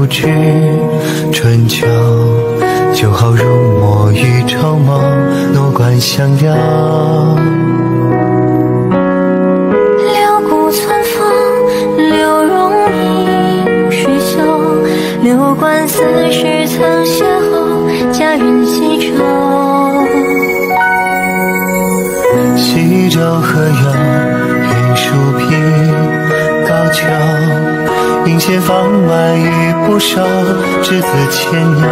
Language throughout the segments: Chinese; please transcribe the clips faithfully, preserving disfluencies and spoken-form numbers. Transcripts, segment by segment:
不知春秋，酒好入墨与绸缪，诺冠相邀。 六顾寸风，六容映水袖，六冠四十曾邂逅，佳人西洲。 西洲何有云树披高丘，云闲放外雨不收，之子牵牛。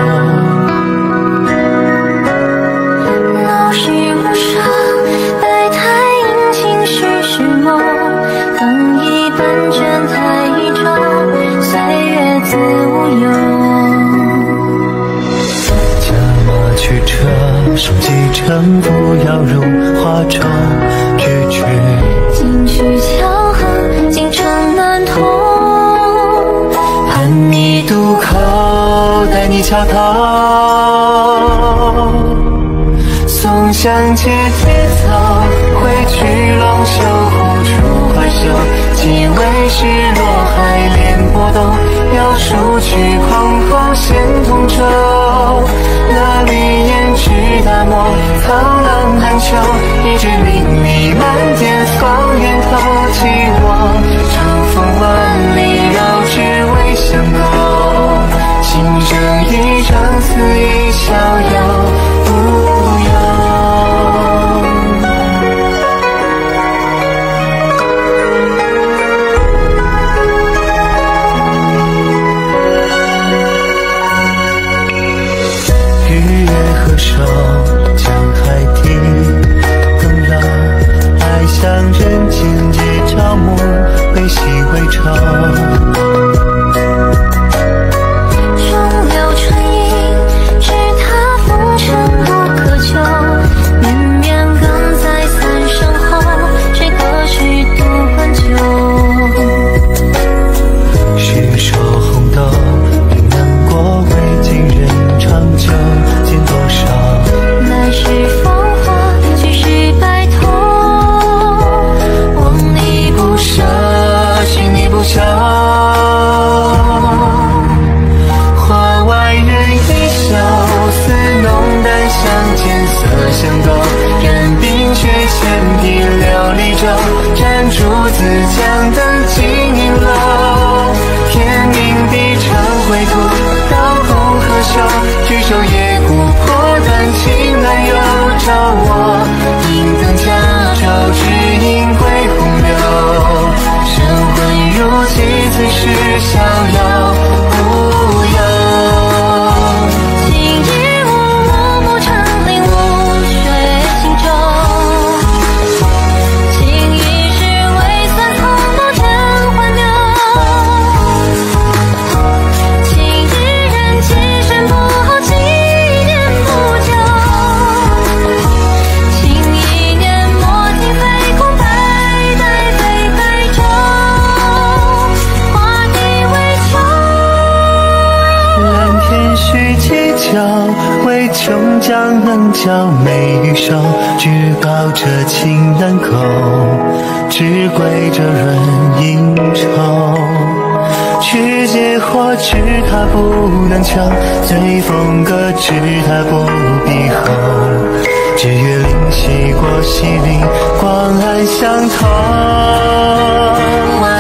老是无声，百态阴晴世事梦，更一本卷台一周，岁月自无忧。 驾马驱车，手击城不要入华州，句句金曲桥横，京城南通。 盼你渡口，待你桥头。松香结铁走，挥去龙袖，护出怀袖。几为是落海连波动，要数去狂风显同舟。那绿烟直大漠，苍狼寒秋。一枝淋漓满点放源头，起我长风万里绕枝未相钩。情深一场，思意逍遥无忧。日月合手，江海底更老。爱乡人尽夜朝暮，悲喜为仇。 中流春影，只踏风尘不可求。绵绵更在三生后，谁可去渡关酒？ 是说红豆，并能过为今人长久。见多少来世芳华，去世白头。望你不舍，寻你不休。 花外人一袖，似浓淡相间，色相勾。任冰雪千匹琉璃舟，站柱子将灯金银楼。天明地成灰土，刀锋何休？举手夜骨破断情难有。照我银灯加舟，只因归洪流。神魂如寄，此时逍遥无忧。 今夜无我不长林无水轻舟。情一世为算苍不见还流。情一人几身不好，几年不久。情一年莫听飞空，百代飞白昼。画地为穷。 蓝天须犄角，唯穷将能教美与瘦。至高者情难够，至贵者润应酬。去劫或知他不能求，随风歌知他不必候。只月灵犀过隙里，光暗相投。